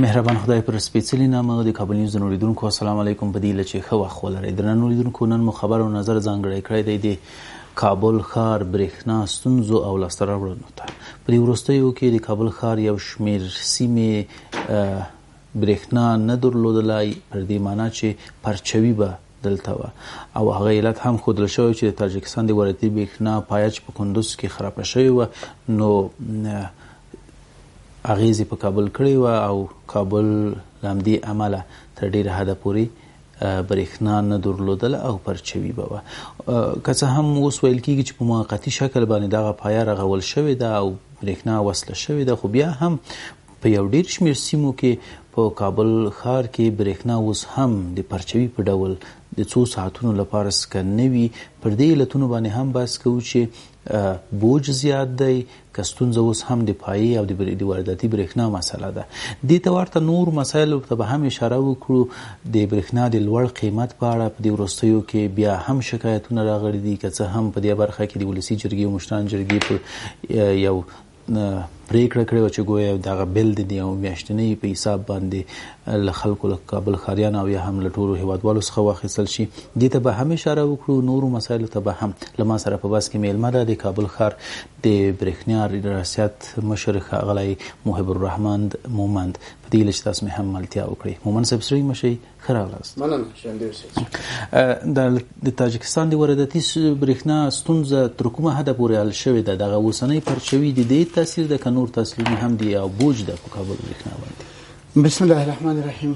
مهربان خدای پر سپېڅلي نامه د کابل نیوز اوریدونکو السلام علیکم. په دې لچې ښه وخت ولرئ. درنو اوریدونکو نن مو خبر او نظر ځانګړی کړی دی د کابل ښار برېښنا ستونزو او لاسته راوړنو ته. په دې وروستیو کې د کابل ښار یو شمېر سیمې برېښنا نه درلودلی، پر دې معنا چې پرچوي به دلته وه او هغه علت هم ښودل شوی چې د تاجکستان د وارداتي برېښنا پایه چې په کندوز کې خرابه شوې وه نو اغیزې په کابل کړې وه او کابل له همدې امله تر ډېره حده پورې برېښنا نه درلودله او پرچوي به وه. که څه هم اوس ویل کېږي چې په موقتي شکل باندې دغه پایه رغول شوې ده او برېښنا وصله شوې ده، خو بیا هم په یو ډېر شمېر سیمو کې په کابل ښار کې برېښنا اوس هم د پرچوي په ډول د څو ساعتونو لپاره سکن نه وي. پر دې علتونو باندې هم بحث کوو چې بوج زیات دی، که ستونزه اوس هم د پایې او د وارداتي برېښنا مسله ده. دې ته ورته نور مسایلو ته به هم اشاره وکړو. د برېښنا د لوړ قیمت په اړه په دې وروستیو کې بیا هم شکایتونه راغلي دي، که څه هم په دې برخه کې د ولسي جرګې او مشران جرګې په یو پریکړه کړې وه چې ګویا دغه بل د یو میاشتنۍ په حساب باندې له خلکو له کابل ښاریانو او یا هم له ټولو هیوادوالو څخه واخیستل شي. دې ته به هم اشاره وکړو. نورو مسایلو ته به هم له ما سره په بحث کې میلمه ده د کابل ښار د برېښنا ریاست مشر ښاغلی محب الرحمن مومند. په دې هیله چې تاسو مې هم ملتیا وکړئ. مومند صاحب سرۍ مشئ، ښه راغلاست. مننه شاندیر صاحب. د تاجکستان د وارداتي برېښنا ستونزه تر کومه حده پورې حل شوې ده؟ دغه اوسنۍ پرچوي د دې تاثیر ده که نور تاثیرونه هم دي او بوج ده په کابل برېښنا باندې؟ بسم الله الرحمن الرحیم.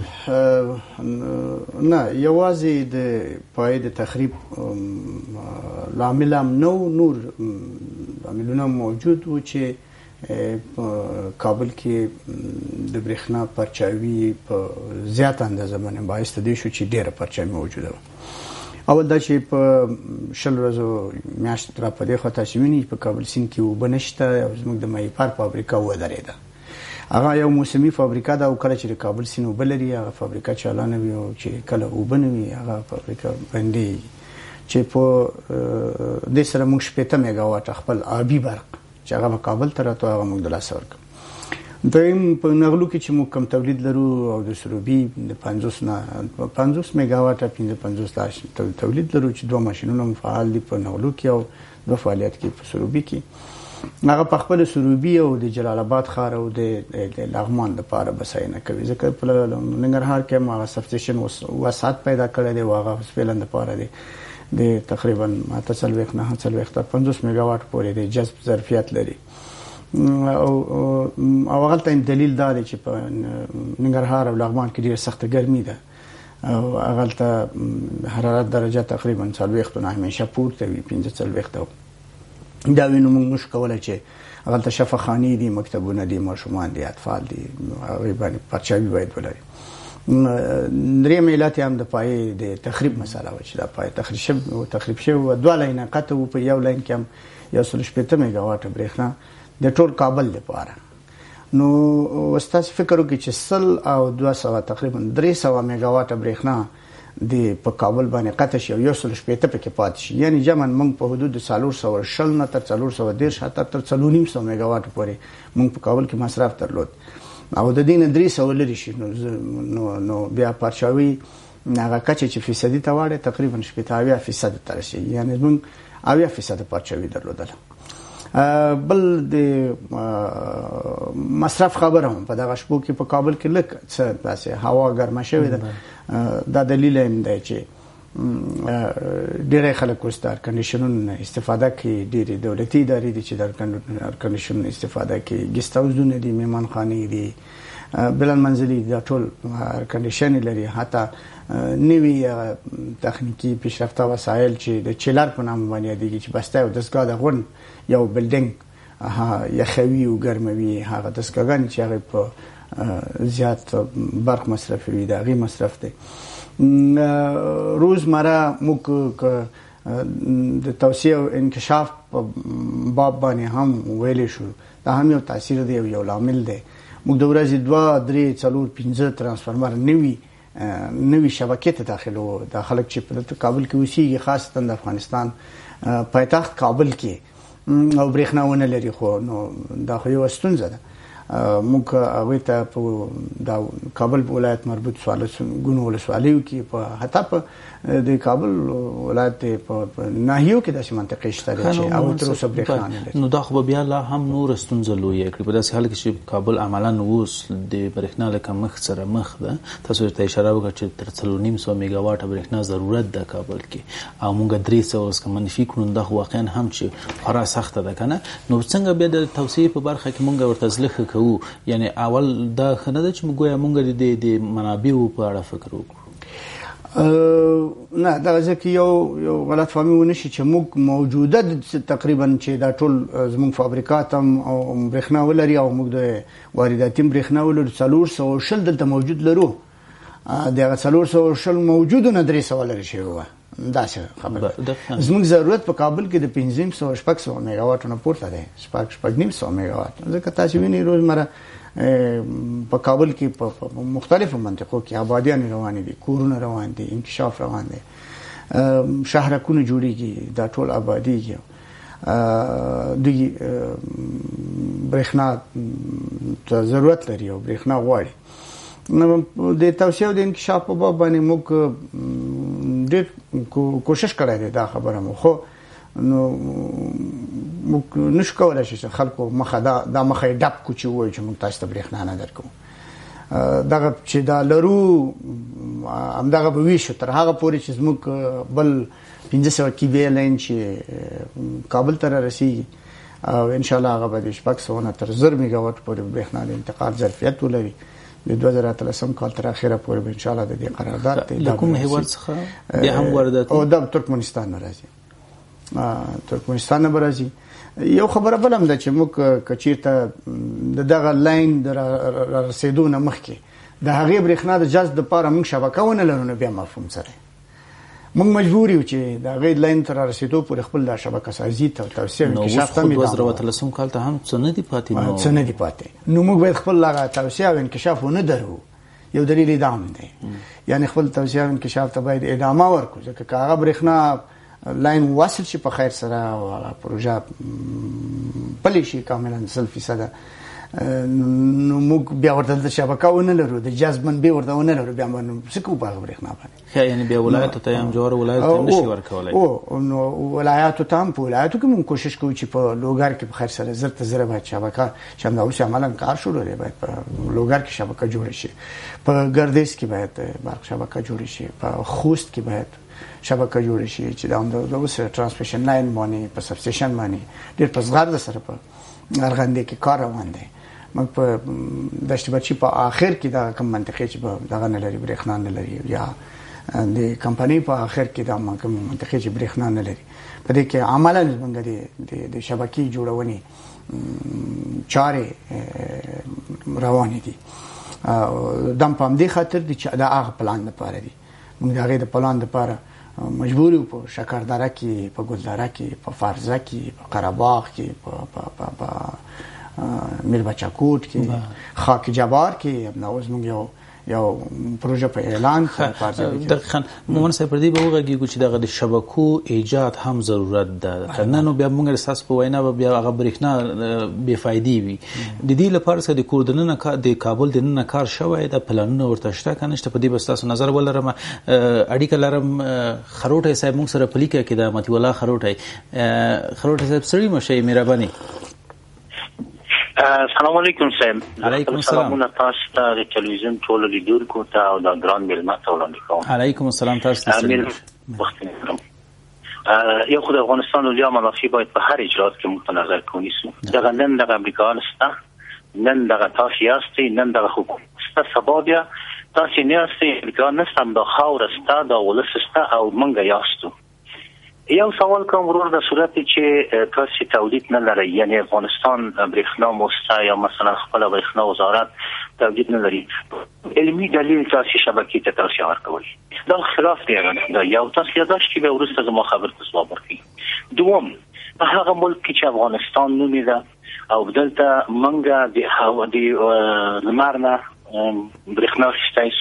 نه یوازې د پای د تخریب لامل هم نور لاملونه موجود و چې کابل کې د برېښنا پرچاوي په زیات اندازه باندې باعث دی شو چې ډېره پرچاوي موجوده وه. اول دا چې په 20 ورځو میاشت را په دې خوا تاسو وینئ په کابل سیند کې اوبه نشته او زموږ د مایپار فابریکه ودرېده. هغه یو موسمي فابریکه ده او کله چې د کابل سیند اوبه لري هغه فابریکه چالانه وي او چې کله اوبه نه وي هغه فابریکه بندېږي. چې په دې سره موږ 80 میګاواټ خپل آبي برق چې هغه په کابل ته راته هغه موږ د لاسه ورکړو. دویم په نغلو کې چې موږ کم تولید لرو او د سروبي د 50 میګاواټه 55 تولید لرو چې دوه ماشینونه فعال دي په نغلو کې او دوه فعالیت کې په سروبي کې. هغه په خپل سروبي او د جلال آباد ښار او د لغمان لپاره بساینه کوي، ځکه په ننګرهار کې هم هغه سبسټیشن وسعت پیدا کړی دی او هغه فعلا لپاره دی د تقریبا 50 میګاواټ پورې د جذب ظرفیت لري. او هغه ته دلیل دا دی چې په ننګرهار او لغمان کې ډېره سخته ګرمي ده او هغه ته حرارت درجه تقریبا 40 نه همیشه پورته وي 45. دا وینو موږ کولای چې هغه ته شفاخانې دي، مکتبونه دي، ماشومان دي، اطفال دي، هغه باندې پرچاوي باید ولري. دریم علت هم د پای د تخریب مسله و چې دا پای تخریب شوی و. دوه لاینه قطع و په یو لاین کې هم 180 میګاواټ برېښنا د ټول کابل لپاره. نو واستاس فکر وکړي چې 100 او 200 تقریبا 300 میګاواټ برېښنا د په کابل باندې قطع شي او 180 پکې پاتې شي، یعنی جمعاً موږ په حدود 420 نه تر 410 حتی تر 400 میګاواټ پورې موږ په کابل کې مصرف درلود او د دې نه 300 لري شي. نو بیا پرچاوي هغه کچه چې فیصدي ته واړي تقریبا 80% تر شي، یعنی موږ 80% پرچاوي درلودل. بل د مصرف خبره هم په دغه شپو کې په کابل کې لکه څه داسې هوا ګرمه شوې ده. دا دلیل هم دی چې ډېری خلک اوس د ایرکنډیشنونو استفاده کوي. ډېرې دولتي ادارې دي چې د ایرکنډیشنونو استفاده کوي، ګیسټ هاوسونه دي، مهمانخانې دي، بلند منزلي دا ټول ایرکنډیشن لري. حتی نوي تخنیکی پیشرفته وسایل چې د چیلر په نامه باندې یادېږي چې بسته او دستګاه د غون یو بلډینګ یخوي او ګرموي، هغه دستګاهګانې چې هغه په زیات برق مصرفوي د هغې مصرف دی. روزمره موږ د توسعه او انکشاف په باب باندې هم ویلی شو، دا هم یو تاثیر دی او یو لامل دی. موږ د ورځې 2 3 4 5 ترانسفارمر نوي شبکې ته داخلو. دا خلک چې په کابل کې اوسېږي خاصتا د افغانستان پایتخت کابل کې او برېښنا ونه لري، خو نو دا خو یو ستونزه ده. موږ هغه ته په د کابل ولایت مربوط ګونو ولسوالیو کې په حتی په د کابل ولایت په ناحیو کې داسې منطقې شته چې او تر اوسه برېښنا نه لري. نو دا خو بیا لا هم نور ستونزه لویه کړي په داسې حال کې چې کابل عملاً اوس د برېښنا له کمښت سره مخ ده. تاسو ته اشاره وکړه چې تر 3.5 میګاواټه برېښنا ضرورت ده کابل کې او موږ 300 اوس منفي کړو. دا واقعا هم چې خورا سخته ده کنه. نو څنګه بیا د توسعه په برخه کې موږ ورته ځلخه کوو؟ یعنی اول دا خنه ده چې موږ د منابعو په اړه فکر وکړو. نه دا ځکه یو غلط فهمي ونه شي چې موږ موجوده تقریبا چې دا ټول زموږ فابریکات هم او برېښنا ولري او موږ د وارداتي برېښنا ولرو 420 دلته موجود لرو. دغه 420 موجودو نه 300 لري شي و دا څه خبره. زموږ ضرورت په کابل کې د 500 میگاواټ نه پورته دی 500 میگاواټ. ځکه تاسو وینئ روزمره په کابل کې په مختلفو منطقو کې آبادیان روان دي، کورونه روان دي، انکشاف روان دي، شهرکونه جوړیږي، دا ټول آبادیږي. دوی برېښنا ته ضرورت لري او برېښنا غواړي. نو د توسعه او د انکشاف په باب باندې موږ ډېر کوشش کړی دی دا خبره مو، خو نو موږ نشو کولای چې خلکو مخه دا مخه ډپ کو چې وایي چې موږ تاسو ته برېښنا نه درکو. دغه چې دا لرو همدغه به وي شو تر هغه پورې چې زموږ بل 1500 کیوي لاین چې کابل ته رسیږي او ان شاء الله هغه به د 600 تر 1000 میگاواټ پورې برېښنا د انتقال ظرفیت ولري. د 2013 کال تر اخره پورې به ان شاء الله د دې قرارداد ته د کوم هیواد څخه بیا هم واردات او د ترکمنستان نه راځي. ترکمنستان نه راځي. یو خبره بل هم ده چې موږ کچیرته دغه لاین در رسیدو نه مخکې د هغې برېښنا د جذب لپاره موږ شبکه ونه لرو، نو بیا مفهوم سره موږ مجبور یو چې د هغې لاین تر رسیدو پورې خپل د شبکه سازي ته توسعه انکشاف ته نو 2013 کال ته هم څه نه دي پاتې. څه نه دي پاتې. نو موږ باید خپل هغه توسعه او انکشاف ونه درو. یو دلیل دا هم دی، یعنی خپل توسعه او انکشاف ته باید ادامه ورکړو، ځکه که هغه برېښنا لاین واصل شي په خیر سره او پروژه پلی شي کاملا 100%، نو موږ بیا ورته د شبکه ونه لرو، د جذب منبع ورته ونه لرو، بیا موږ څه کوو په هغه برېښنا باندې. یعنی بیا ولایتو ته هم جوړ ولایت ته نشي ورکولای. نو ولایتو ته هم په ولایتو کې موږ کوشش کوو چې په لوګر کې په خیر سره 1000 باید شبکه چې همدا اوس عملاً کار شروع دی، باید په لوګر کې شبکه جوړ شي، په ګردیز کې باید برق شبکه جوړ شي، په خوست کې باید شبکه جوړ شي چې دا اوس ترانسمیشن لاین باندې په سب سټیشن باندې ډېر په زغرده سره په ارغندې کې کار روان دی. موږ په دشت بچي په آخر کې دا کوم منطقې چې دغه نه لري برېښنا نه لري یا د کمپنۍ په آخر کې دا کوم منطقې چې برېښنا نه لري، په دې کې عملاً موږ د شبکې جوړونې چارې روانې دي. دم په همدې خاطر دي چې دا هغه پلان لپاره دي. موږ د هغې د پلان لپاره مجبور یو په شکردره کې، په ګلدره کې، په فرزه کې، په قره‌باغ کې، په میربچه کوټ کې، خاک جبار کې نو اوس موږ یو پروژه په اعلان کړه. دقیقاً مومن صاحب پر دې به وغږیږو چې دغه د شبکو ایجاد هم ضرورت ده، کنه نو بیا موږ اساس په وینا به بیا هغه برېښنا بې فایدې وي. د دې لپاره چې د کوردننه د کابل د نن کار شوی د پلانونه ورته شته کنه شته، په دې بس تاسو نظر ولرم. اړیکه لرم خروټی صاحب موږ سره پلیکه کې د متي الله خروټی صاحب سړي مشه مهرباني. السلام علیکم صاحب. علیکم السلام. تاسو ته د ټلویزیون ټول لیدونکو ته او د ګران مېلمه ته وړاندې کوم. علیکم السلام. تاسو ته یو خو د افغانستان ولیا منافع باید په هر اجراات کې موږ په نظر کې ونیسو. دغه نن دغه امریکایان شته، نن دغه تاسو یاستئ، نن دغه حکومت شته، سبا بیا تاسو نه یاستئ، امریکایان نشته، د خاوره شته، د ولس شته او موږ یاستو. یو سوال کوم ورور د صورت چې تاسو تولید نه لري، یعنی افغانستان برېښنا موسسه یا مثلا خپل برېښنا وزارت تولید نه لري، علمي دلیل تاسو شبکې ته تاسو ورکوي، دا خلاف دی. دا یو تاسو یاداش کې به ورسته زما خبر ته ځواب ورکړي. دوم په هغه ملک کې چې افغانستان نومي ده او دلته منګه د هوا د لمر نه برېښنا شته،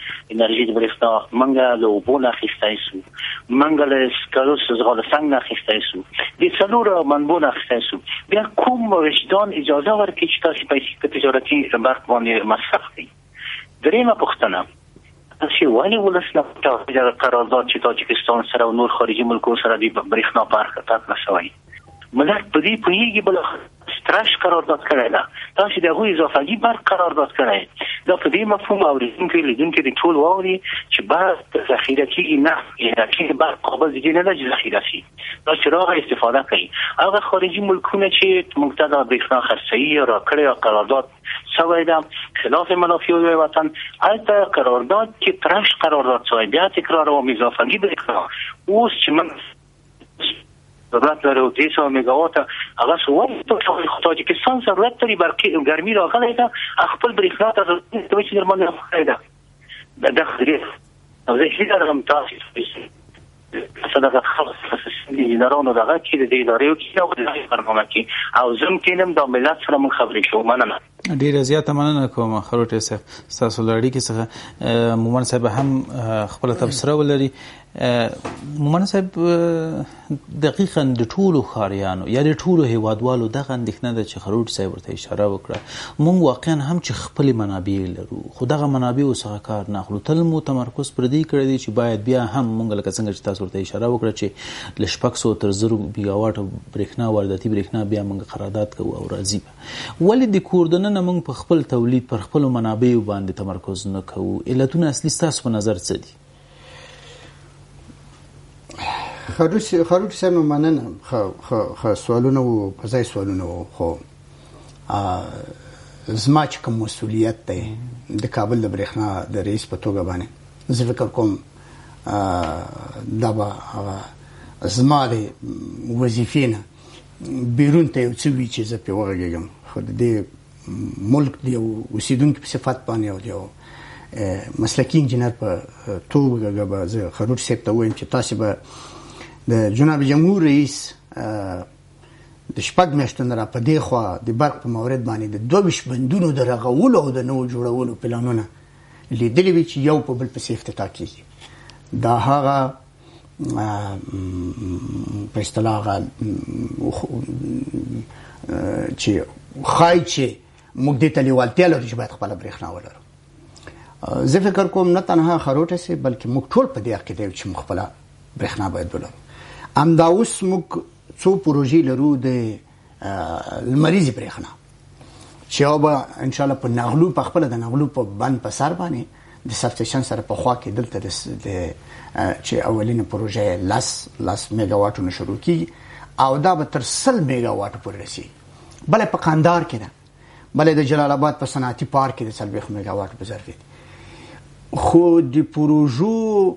انرژي د برېښنا منګه له اوبو نه اخیستی سو، منګه له سکرو څخه له څنګه نه اخیستی سو، د څلورو منبعو نه اخیستی سو. بیا کوم وجدان اجازه ورکړي چې تاسو پیسې په تجارتي برخه باندې مصرف کړئ؟ دریمه پوښتنه چې ولې ولس له قرارداد چې تاجکستان سره او نور خارجي ملکونو سره د برېښنا په اړه تطبیق شوی ملت په دې پوهېږي بل سترش قرارداد کړی ده، تاسو د هغوی اضافه‌ګي برق قرارداد کړی دا په دې مفهوم اورېدونکي د ټول واوري چې برق ذخیره کېږي نه کېږي برق قابل د دې نه ده چې ذخیره شي، دا چراغ استفاده کوي. هغه خارجي ملکونه چې موږ ته د برېښنا خرڅوي راکړې یا قرارداد شوی ده خلاف منافع وطن، هلته قرارداد چې ترش قرارداد شوی بیا تکراروم اضافه‌ګي برېښنا اوس چې من ضرورت لري 200 میگاوات هغه سوال تاجکستان ضرورت لري برقی ګرمي راغلی ده خپل برېښنا ته ضرورت چې درمل نه ده د خدای او زه هیڅ درم تاسو صدقه خلاص د نارونو دغه چې د ادارې کې او د برنامه کې او زم کینم د ملت سره من خبرې شو. مننه ډیره زیاته مننه کوم خروټ صاحب تاسو لړۍ کې څخه مومن صاحب هم خپل تبصره ولري. مومن صاحب دقیقاً د ټولو ښاریانو یا د ټولو هیوادوالو دغه اندېښنه ده چې خروټ صاحب ورته اشاره وکړه موږ واقعا هم چې خپل منابع لرو خو دغه منابعو څخه کار نه اخلو، تل مو تمرکز پر دې کړی دی چې باید بیا هم موږ لکه څنګه چې تاسو ورته اشاره وکړه چې له 600 تر 1000 میگاواټ برېښنا وارداتي برېښنا بیا موږ قرارداد کوو او راځي. ولې د کوردنه موږ په خپل تولید پر خپل منابعو باندې تمرکز نه کوو؟ علتونه اصلي ستاسو په نظر څه دي؟ خروټ صاحب مننه. خو سوالونه و په ځای سوالونه و خو زما چې کوم مسؤلیت دی د کابل د برېښنا د رئیس په توګه باندې زه فکر کوم دا به زما د وظیفې نه بیرون ته یو څه وي چې زه پرې وغږېږم، خو د دې ملک د یو اوسېدونکي په صفت باندې او د یو مسلکي انجینر په توګه به زه خروټ صاحب ته ووایم چې تاسې به د جناب جمهور رئیس د 6 میاشتو نه را په دې خوا د برق په مورد باندې د 22 بندونو د رغولو او د نوو جوړولو پلانونه لیدلي وي چې یو په بل پسې افتتاح کېږي. دا هغه په اصطلاح هغه چې ښایي چې موږ دې ته لیوالتیا لرو چې باید خپله برېښنا ولرو. زه فکر کوم نه تنها خروټه سي بلکې موږ ټول په دې عقیده یو چې موږ خپله برېښنا باید ولرو. همدا اوس موږ څو پروژې لرو د لمریزې برېښنا چې یو به انشاءالله په نغلو په خپله د نغلو په بند په سر باندې د سبسټیشن سره په خوا کې دلته چې اولینه پروژه 10 میگاواټونه شروع کیږي او دا به تر 100 میگاواټ پورې رسیږي. بله په قندار کې ده، بله د جلال آباد په صنعتي پارک کې د 40 میگاواټ په ظرفیت. خو د پروژو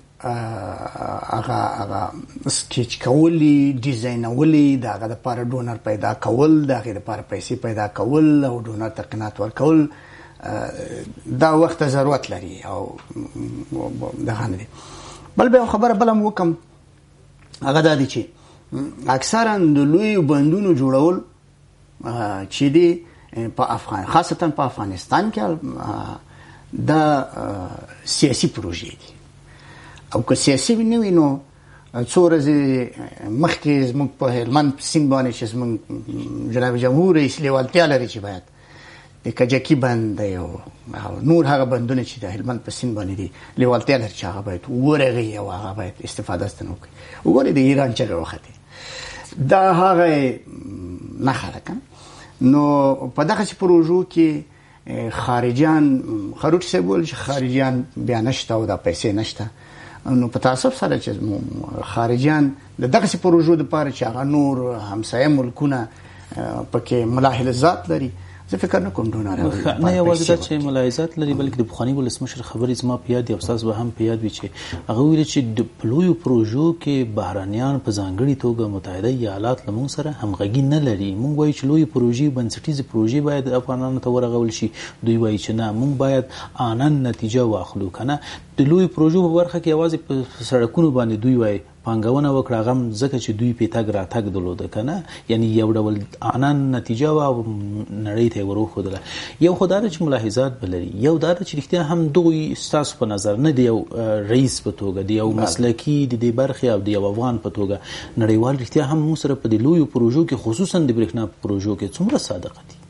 هغه سکیچ کولی ډیزاینولی د هغه دپاره ډونر پیدا کول، د هغې دپاره پیسې پیدا کول او ډونر ته قناعت ورکول دا وخت ته ضرورت لري او دغه نه دی. بل بیا خبره بله م وکړم هغه دا دی چې اکثرا د لویو بندونو جوړول چې دی په خاصتا په افغانستان کې دا سیاسي پروژې دي او که سیاسي نه وي نو څو ورځې مخکې زموږ په هلمند سیند باندې چې زموږ جناب جمهور رئیس لیوالتیا لري چې باید د کجکي بند دی او نور هغه بندونه چې د هلمند په سیند باندې دي لیوالتیا لري چې هغه باید ورغي او هغه باید استفاده ستنه وکړي. وګورئ د ایران چغې وختې دا هغه نښه ده که نو په دغسې پروژو کې خارجیان خروټ صاحب وویل چې خارجیان بیا نشته او دا پیسې نشته. نو په تاسف سره چې خارجیان د دغسې پروژو دپاره چې هغه نور همسایه ملکونه پکې ملاحظات لري زه فکر نه کوم ډونر نه یوازې دا چې ملاحظات لري بلکې د پخواني ولسمشر خبرې زما په یاد دي او ستاسو به هم په یاد وي چې هغه ویلي چې د لویو پروژو کې بهرانیان په ځانګړې توګه متحده ایالات له موږ سره همغږي نه لري. موږ وایو چې لویې پروژې بنسټیزې پروژې باید افغانانو ته ورغول شي، دوی وایي چې نه موږ باید آنن نتیجه واخلو که نه د لویو پروژو په برخه کې یوازې په سړکونو باندې دوی وایي پانګونه وکړه هغه ځکه چې دوی په تګ راتګ درلوده کنه یعنی یو ډول انان نتیجه او نړۍ ته وروخدله یو خدای چې ملاحظات بلري یو دا چې رښتیا هم دوی ستاسو په نظر نه دی یو رئیس په توګه دی یو مسلکی د دې برخې او د یو افغان په توګه نړیوال رښتیا هم موږ سره په دې لویو پروژو کې خصوصا د برېښنا پروژو کې څومره صادق دي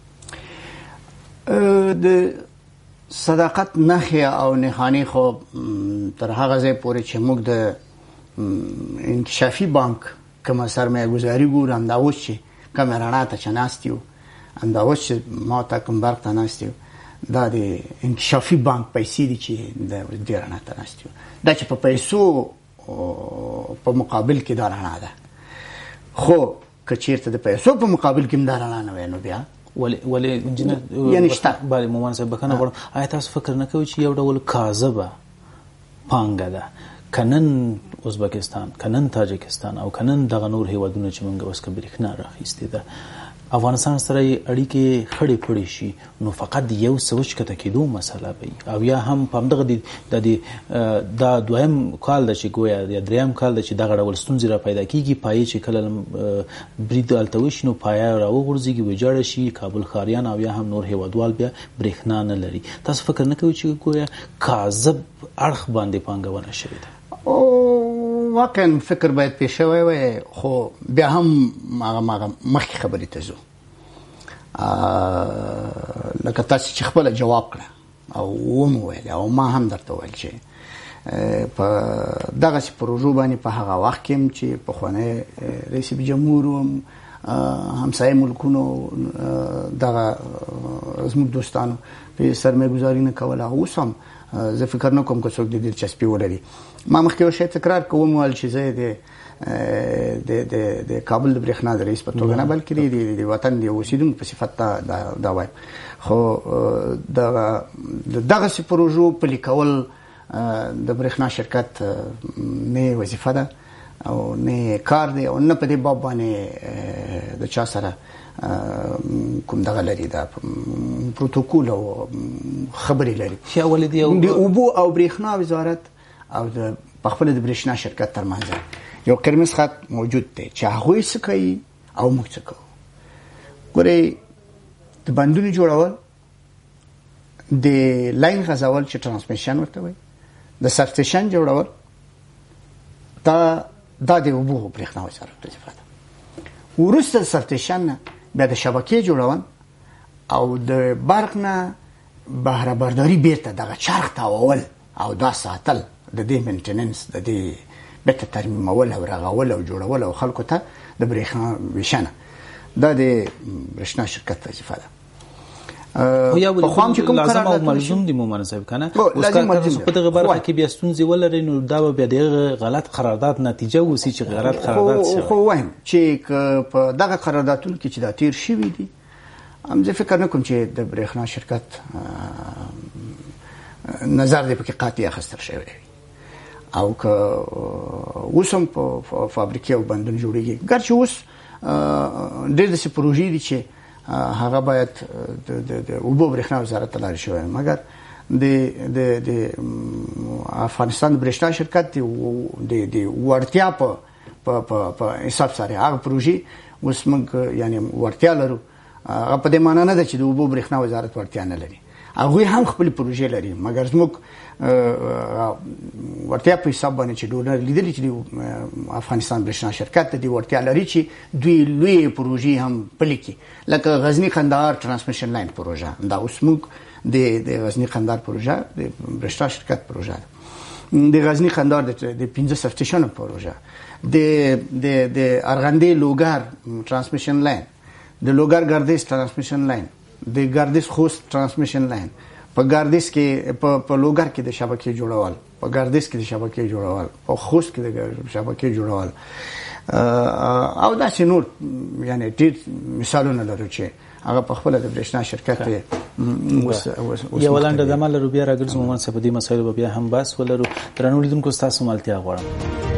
د صداقت نخي او نخاني خو تر هغه ځای پورې چې موږ د انکشافي بانک کومه سرمایه گذاري ګورم دا اوس چې کوم رڼا ته چناستیو دا اوس چې ما ته کوم برق ته ناستیو دا د انکشافي بانک پیسې دي چې د دې رڼا ته ناستیو دا چې په پیسو په مقابل کې دا رڼا ده خو که چیرته د پیسو په مقابل کې دا رڼا نه وي نو بیا ولی انجینر یعنی شته بله مومن صاحب بخښنه غواړم آیا تاسو فکر نه کوئ چې یو ډول کاذبه پانګه ده کنن ازبکستان کنن تاجکستان او کنن دغه نور هیوادونه چې موږ اوس برېښنا راخیستې ده افغانستان سره اړیکې خړې پړې شي نو فقط یو سوچ کته کېدو مسله وي او یا هم په همدغه د دویم کال د چې ګویا یا دریم کال د چې دغه ډول ستونزې را پیدا کیږي پایې چې کله برید هلته وشي نو پایه راوغورځېږي ویجاړه شي کابل ښاریان او یا هم نور هیوادوال بیا برېښنا نه لري تاسو فکر نه کوئ چې ګویا کاذب اړخ باندې پانګونه شوې ده واقعا فکر باید پیش شوی وي خو بیا هم هغه مخکې خبرې ته ځو لکه تاسو چې خپل جواب کړه او ومویل او ما هم درته ویل چې په دغه پروژو باندې په هغه وخت کې چې په خونه رئیس جمهور همسایه ملکونو دغه زموږ دوستانو په سرمایه گذاري نه کوله اوس هم زه فکر نه کوم که څوک د دلچسپي ولري ما مخکې یو شی تکرار کوم ول چې زه د کابل د برېښنا د رئیس په توګه نه بلکې د وطن د اوسیدونکو په صفت دا وایم خو دغه پروژو پلي کول د برېښنا شرکت نه وظیفه ده او نه کار دی او نه په دې باب باندې د چا سره کوم دغه لري دا پروتوکول او خبرې لري چې اول دی د اوبو او برېښنا وزارت او د خپل د برېښنا شرکت ترمنځ یو قرمز خط موجود دی چې هغه څه کوي او موږ څه کوو ګورئ د بندونو جوړول د لاین غځول چې ترانسمیشن ورته وایي د سبسټیشن جوړول دا د اوبو او برېښنا وزارت وظیفه ده وروسته سبسټیشن بیا د شبکې جوړول او د برق نه بهره برداری بیرته دغه چرخ تاوول او دا ساتل د دې مینټیننس د دې بیرته ترمیمول او رغول او جوړول او خلکو ته د برېښنا ویشنه دا د برېښنا شرکت وظیفه ده په خام چې کوم لازم او ملزوم دي مومن صاحب کنه اوس کله په دغه برخه کې بیا ستونزې ولري نو دا به د غلط قرارداد نتیجه وسی چې غلط قرارداد شي خو وایم چې په دغه قراردادونو کې چې دا تیر شوی دي هم زه فکر نه کوم چې د برېښنا شرکت نظر دې پکې قاطع اخستل شوی او که اوس هم په فابریکې او بندونه جوړیږي ګرچې اوس ډېر داسې پروژې دي چې هغه باید د اوبو برېښنا وزارت ته لاړ شوی مګر د افغانستان د برېښنا شرکت د وړتیا په حساب سره هغه پروژې اوس موږ یعنی وړتیا لرو هغه په دې معنی نه ده چې د اوبو برېښنا وزارت وړتیا نه لري هغوی هم خپل پروژې لري مګر زموږ وړتیا په حساب باندې چې ډونر لیدلی چې افغانستان برېښنا شرکت د وړتیا لري چې دوی لوی پروژې هم پلي کړي لکه غزنی قندهار ترانسمیشن لاین پروژه دا اوس موږ د غزنی قندهار پروژه د برېښنا شرکت پروژه د غزنی قندهار د 15 سبسټیشن پروژه د ارغندې لوګر ترانسمیشن لاین د لوګر ګردیز ترانسمیشن لاین د ګردیز خوست ترانسمیشن لاین په ګردیز کې په لوګر کې د شبکې جوړول په ګردیز کې د شبکې جوړول په خوست کې د شبکې جوړول او دا چې نور یعنی ډېر مثالونه لرو چې هغه په خپل د برېښنا شرکت یو ولنډه د مال روبیا راګرځو مومن صاحب دې مسایل بیا هم بس ولرو ترنو لیدونکو تاسو مالتیا غواړم